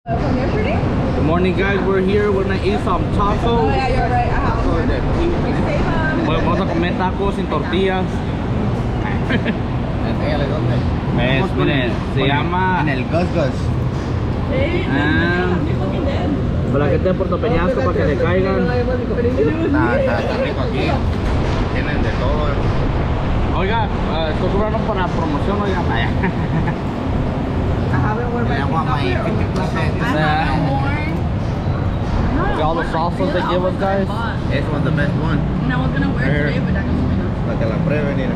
Good morning, guys. We're here. We're gonna eat some tacos. Oh yeah, you're right. Bueno, vamos a comer tacos sin tortillas. Enséñale dónde. Miren, se llama en el Gus Gus. para que esté en Puerto Peñasco para que le caigan. Está rico aquí. Tienen de todo. Oiga, estoy cobrando para la promoción, oiga. I want my 50%. All the salsas they give us, guys. This one's the best one. And I was gonna wear it today, but I don't know. Para que la prueben, mira.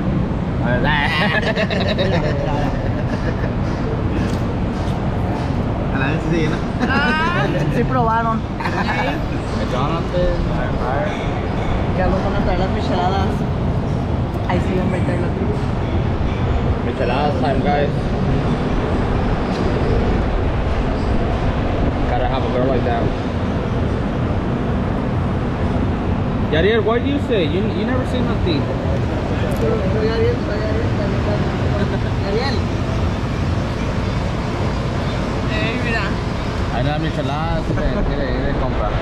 A la vez sí, ¿no? Sí probaron. Jonathan. Ya los van a traer las micheladas. Ahí sí van a meterlas. Micheladas time, guys. Gotta have a girl like that. Yariel, what do you say? You never say nothing. Soy Ariel. Mira. Ahí las micheladas, quiere comprar.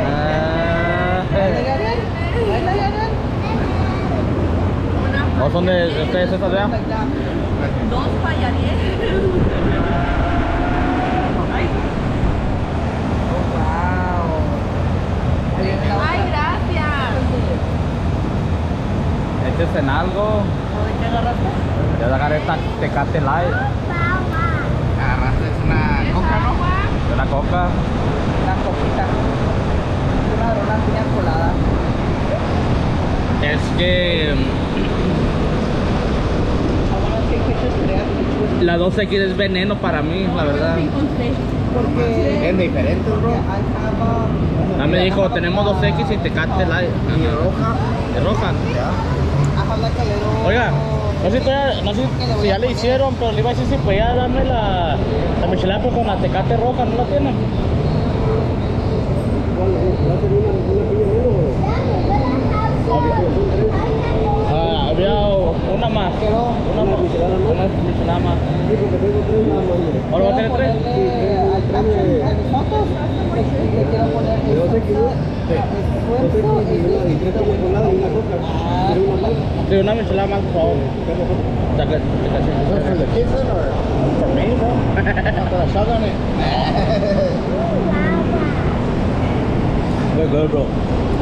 ¿O son de ustedes estas, vean? Dos payaríes. Ay, gracias. Eches en algo. ¿De qué agarraste? Ya agarré Tecate Light. Agarraste una coca, ¿no? De una coca. Una coquita. Una piña colada. Es que la 2X es veneno para mí, la verdad. Porque Es diferente, bro. Ya me dijo, tenemos 2X y Tecate Light. Y roja. ¿De roja? Oiga, no sé si ya le hicieron, pero le iba a decir si podía darme la michelada pero con la Tecate roja, ¿no la tienen? Había una más. Una michelada más. ¿Ahora va a tener 3? Sí, una michelada más, por favor. For me, bro. We're good, bro.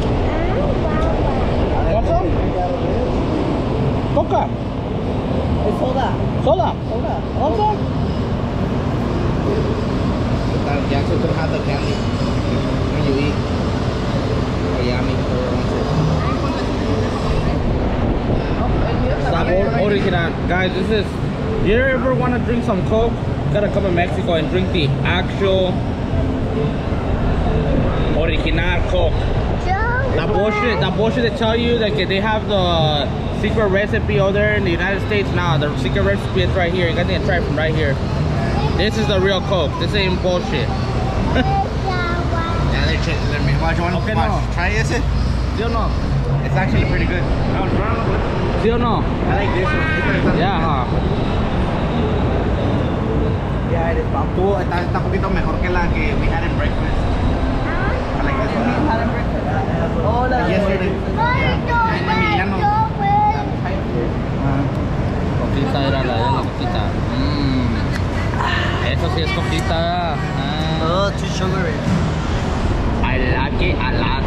Want some? Coca. Es soda. Soda. Want some? Ya se could have the candy when you eat. Oh, yummy. Sabor original. Guys, this is... You ever want to drink some Coke? Gotta come to Mexico and drink the actual original Coke. That bullshit they tell you that they have the secret recipe over there in the United States. Now the secret recipe is right here. You gotta try it from right here. This is the real Coke. This ain't bullshit. Yeah, they're Okay, no. Try this. ¿Sí o no? It's actually pretty good. ¿Sí o no? I like this one. Yeah, huh? Yeah, it is. Está un poquito mejor que la que we had in breakfast. I like this one. Hola. Yesterday. Coquita era la coquita. Eso sí es coquita. Oh, too sugary. I like it a lot.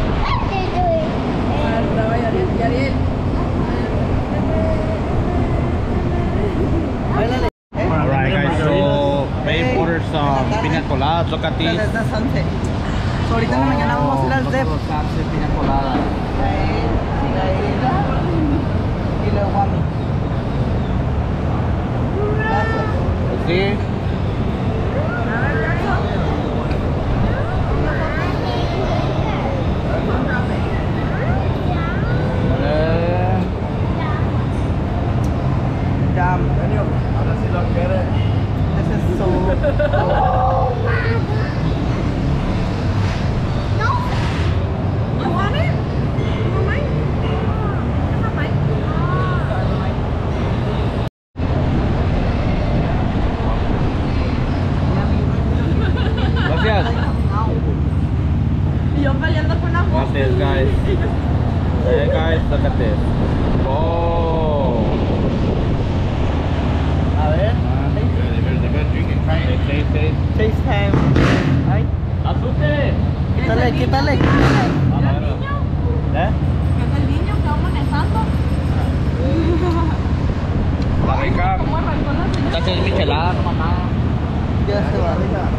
Yariel. Alright, guys, so babe ordered some piña coladas. Look at these. That's sunset. So ahorita en la mañana vamos a ir al Zep. Piña colada. Y luego a mí. Sí. Damn. Ahora sí lo quiere. This is so... You want it? You want mine? It's not mine. this, guys. Hey guys, look at this. Oh. A ver. There's a good drinking time. Taste. Taste time. Ay. ¡Azute! Quítale, quítale. ¿Eh? Es el niño que va manejando. La rica. ¿Cómo arrancó la señora? Esta es michelada, no mamá. Ya se va.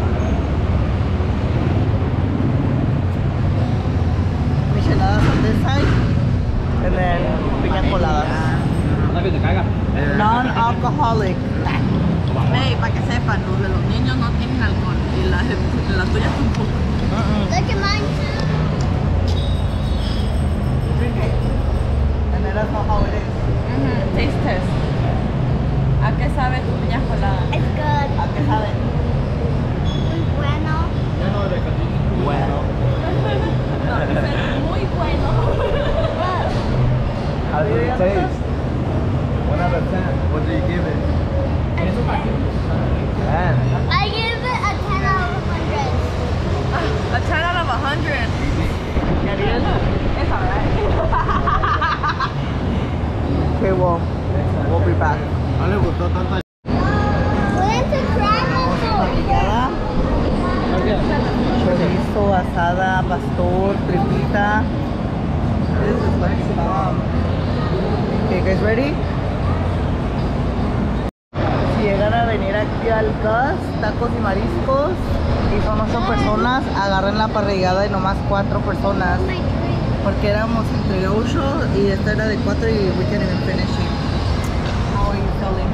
Micheladas on this side. And then piña coladas. Una que te caiga. Non-alcoholic. Ey, para que sepan, los de los niños no tienen alcohol. Y las tuyas tampoco. Look at mine too. And then that's not how it is. Taste test. ¿A qué sabe tu piña colada? It's good. ¿A qué sabe? Bueno. Bueno. No, dice, muy bueno. How does it taste? 1 out of 10. What do you give it? 10. I give it a 10 out of 100. A 10 out of 100. It's alright. Okay, well, we'll be back. No le gustó tanto. Went to Crabapple. Parrillada, chorizo, asada, pastor, tripita. This is like bomb. Okay, guys, ready? Si llegan a venir aquí al Gus, tacos y mariscos, y son 8 personas, agarren la parrillada y nomás 4 personas. Porque éramos entre 8 y esta era de 4 y we can't even finish it. How are you feeling?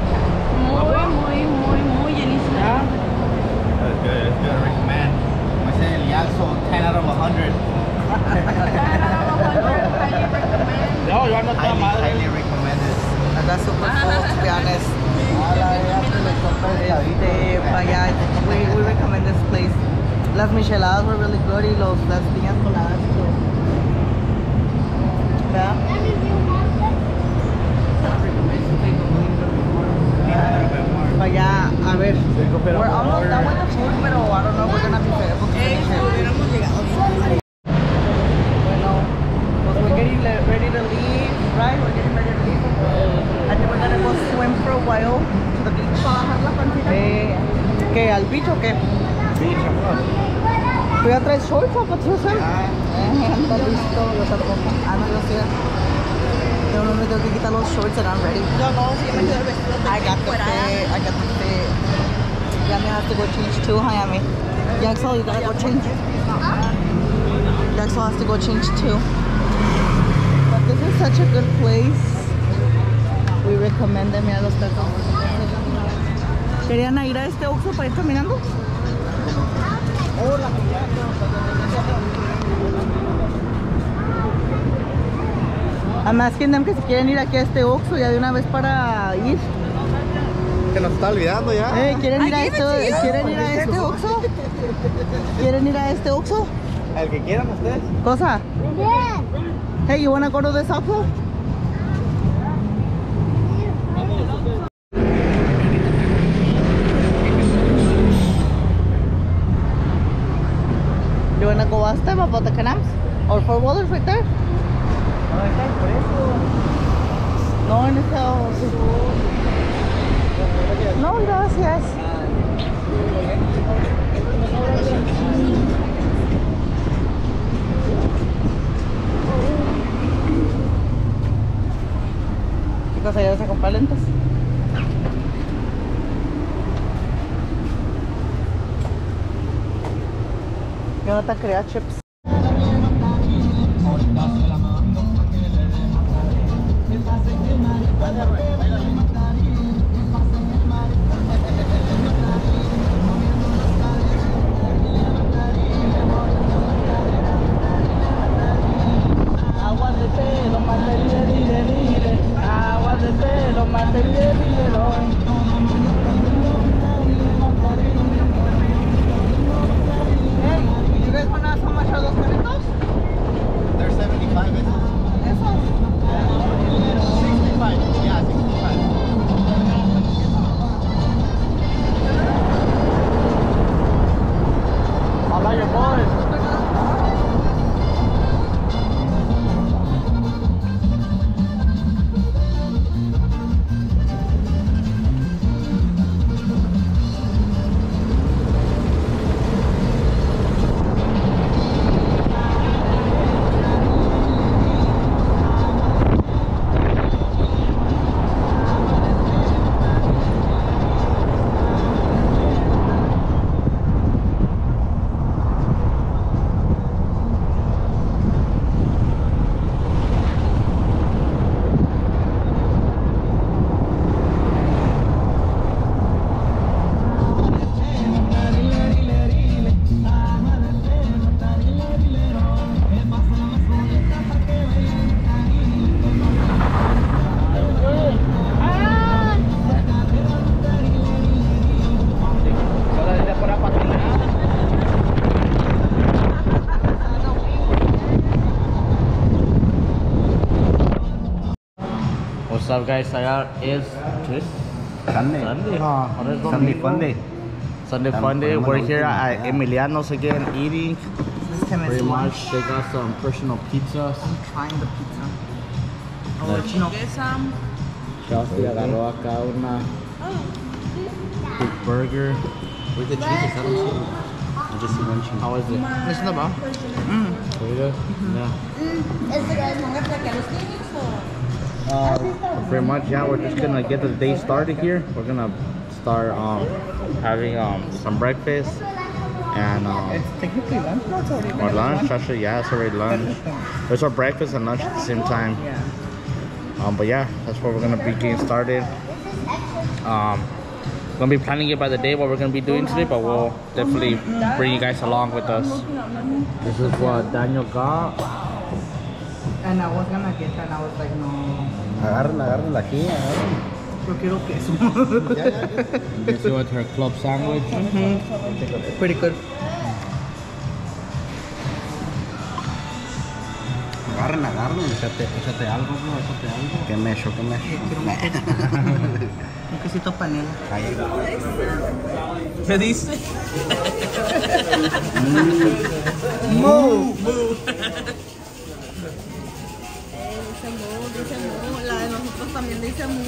Muy llenísima. That's good. That's good. I recommend. I said el Yaxo 10 out of 100. 10 out of 100. Highly recommend. No, yo no tengo madre. Highly recommended. I got super full, to be honest. Vaya, we recommend this place. Las micheladas were really good y las piñas coladas too. ¿Verdad? Vaya, a ver. We're almost done with the food, pero I don't know, we're gonna be able to finish it. Hubiéramos llegado bien. Bueno, pues we're getting ready to leave, right? We're getting ready to leave. I think we're gonna go swim for a while to the beach. ¿Qué? ¿Al beach o qué? ¿Tú ya traes shorts o qué? Anda listo, yo tampoco. No, yo sí. Yo no me tengo que quitar los shorts and I'm ready. Yo no, si yo me quedo el vestido de I got the fit, I got the fit. Yami has to go change too, Yami. Yaxel, you gotta go change. Yaxel has to go change too. But this is such a good place. We recommend them. Mira los tacos. ¿Querían ir a este Oxxo para ir caminando? I'm asking them que si quieren ir aquí a este Oxxo ya de una vez para ir. Que nos está olvidando ya. ¿Quieren ir a este Oxxo? ¿Quieren ir a este Oxxo? El que quieran ustedes. Cosa? Yeah. Hey, you wanna go to this Oxxo? You wanna go ask them about the canams? Or 4-wheelers right there? No, en ese Oxxo. No, gracias. Chicos, allá vas a comprar lentes. Jonathan quería chips. They're 75 pesos. 65. Yeah, 65. I like your boys. up, guys? It's Sunday. Sunday. Oh, What is Sunday fun day. Sunday fun day. We're here at Emiliano's again eating. This is Kevin's Pretty lunch. much. They got some personal pizzas. I'm trying the pizza. Like- Original. Get some. Chelsea agarró acá una big burger. Where's the cheese? I don't see it. I just see one cheese. How is it? Listen to Bob. Pretty good? Yeah. Is it good? Pretty much, yeah, we're just gonna get the day started here. We're gonna start having some breakfast and It's technically lunch, no? It's already or breakfast, lunch. Actually, yeah, it's already lunch. It's our breakfast and lunch at the same time. Yeah. But yeah, that's where we're gonna be getting started. Gonna be planning it by the day what we're gonna be doing today, but we'll definitely bring you guys along with us. This is what Daniel got. And I was gonna get that, and I was like, no. Agarren aquí, agarren. Yo quiero queso. You see with her club sandwich. Pretty good. Agarren. Échate algo, bro, échate algo. ¿Qué mecho? Un quesito panela. ¿Qué dice? Move. Dice mu. La de nosotros también dice mu.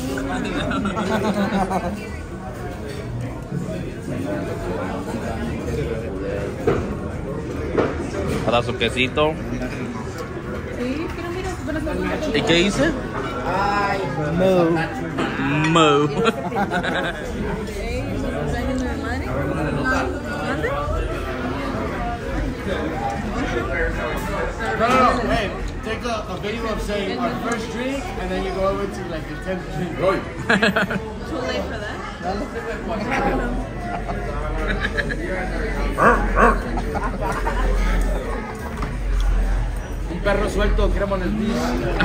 Para su quesito. Sí, pero mira, ¿Y qué dice? Mo. No. Hey, take a video of saying our first drink, and then you go over to like the 10th drink. Too late for that. Un perro suelto, queremos el bis.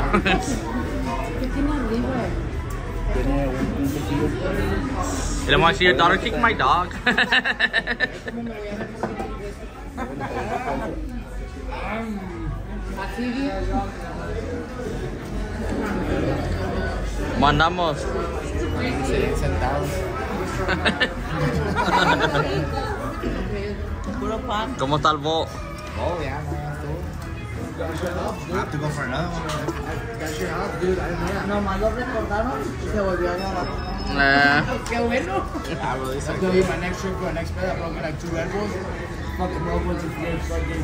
You don't want to see your daughter kick my dog? Mandamos. ¿Cómo está el bo? Oh, yeah, I have to go for another one. Nomás lo recordaron y se volvió a grabar. Qué bueno. That's gonna be my next trip for my next bed. I'm broken like 2 Red Bulls. Fucking Red Bulls and flames, fucking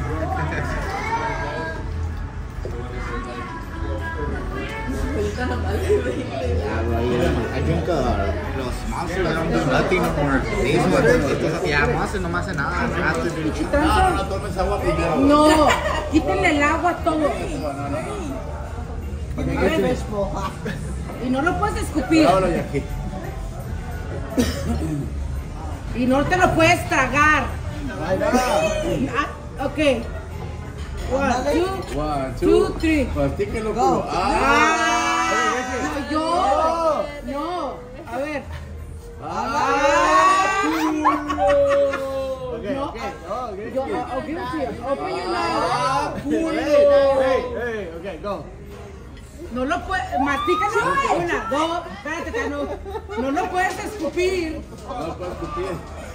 I drink los monsters. I don't do nothing no more. Yeah, monster no me hace nada. I have to drink. No, tomes agua primero. No, quítenle el agua a todo. Y no lo puedes escupir. Y no te lo puedes tragar. Ok. 1, 2, 3. Mastíquenlo, Go. culo. No, yo. No. A ver. Okay. No. Yo, I'll give it to you. Open your mouth. Hey, okay, go. No lo puedes. Mastícalo. 1, 2. Espérate, no lo puedes escupir. No puedo escupir.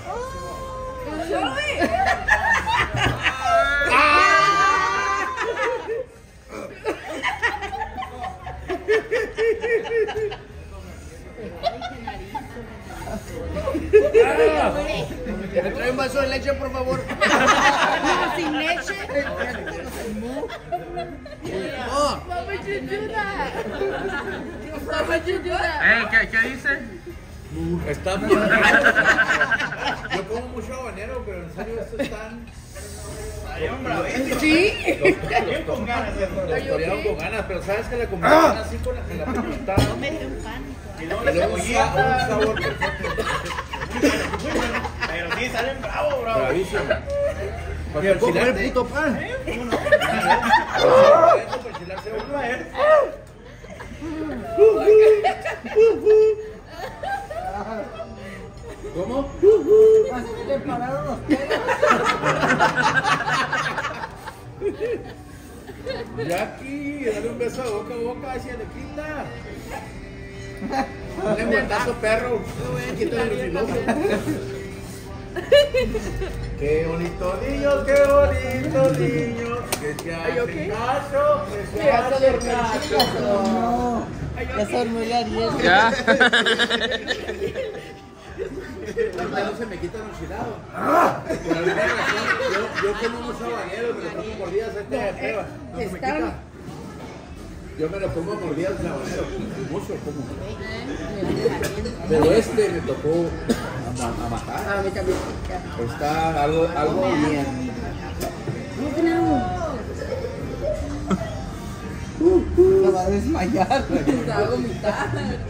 ¿Me trae un vaso de leche, por favor? No, sin leche. Why would you do that? Why would you do that? ¿Qué dice? Está bien. Yo como mucho habanero, pero en serio esto es tan... Sí. Los torearon con ganas, pero sabes que la combinación así con la pimienta. Y luego un sabor perfecto. Pero sí, salen bravos, bro. Bravísimo. Mira, ¿puedo comer el puto pan? ¿Cómo? Le pararon los pelos. Jackie, dale un beso de boca a boca hacia tequila. Un lengüetazo, perro. Quítale el filoso. Qué bonito niño, qué bonito niño. Que se hace caso, que se hace caso. Ya se durmió el Ariel. Ya. Ya no se me quita el enchilado. Por alguna razón, yo como unos habaneros, me lo tomo mordidas este de prueba. No se me quita. Yo me lo pongo mordidas el habanero. Mucho como. Pero este me tocó a matar. A mí también. Está algo bien. Se va a desmayar. Se va a vomitar.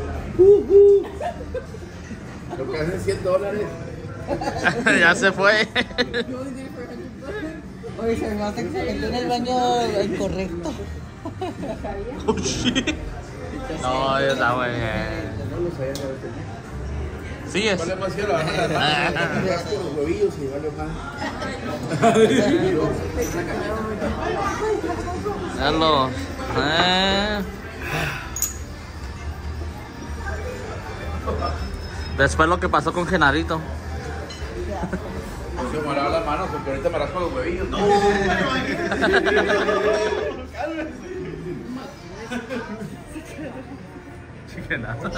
Lo que hacen $100. Ya se fue. Oye, se me hace que se metió en el baño incorrecto. Oh, shit. No, está muy bien. No lo sabía. Sí es. Vale más que lo bajan las manos, con los huevillos y vale más. Carlos. Después lo que pasó con Genarito. Se me lava las manos porque ahorita me rasco los huevillos. No. Genaro.